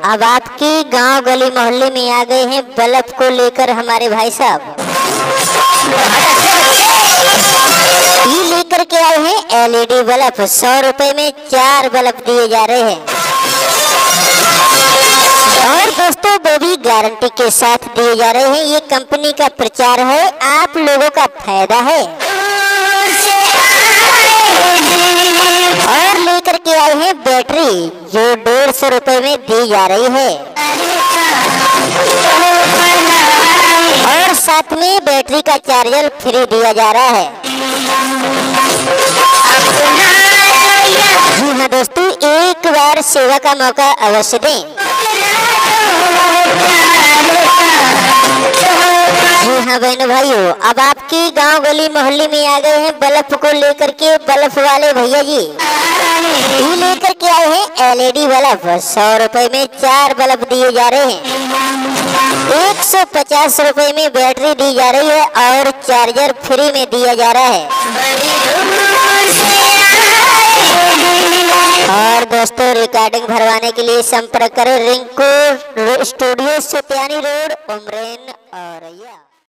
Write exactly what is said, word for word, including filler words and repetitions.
अब आपके गांव गली मोहल्ले में आ गए हैं बल्ब को लेकर हमारे भाई साहब। ये लेकर के आए हैं एलईडी बल्ब। सौ रुपए में चार बल्ब दिए जा रहे हैं और दोस्तों वो भी गारंटी के साथ दिए जा रहे हैं। ये कंपनी का प्रचार है, आप लोगों का फायदा है। और लेकर के आए हैं बैटरी जो डेढ़ सौ रुपए में दी जा रही है और साथ में बैटरी का चार्जर फ्री दिया जा रहा है। जी हाँ दोस्तों, एक बार सेवा का मौका अवश्य दें। जी हाँ बहनों भाइयों, अब आपके गांव गली मोहल्ले में आ गए हैं बल्ब को लेकर के बल्ब वाले भैया जी। ये लेकर के आए हैं एलईडी बल्ब। सौ रुपए में चार बल्ब दिए जा रहे हैं। एक सौ पचास रुपए में बैटरी दी जा रही है और चार्जर फ्री में दिया जा रहा है। और दोस्तों रिकॉर्डिंग भरवाने के लिए संपर्क करें रिंकू स्टूडियो सुतियानी रोड उमरेन औरैया।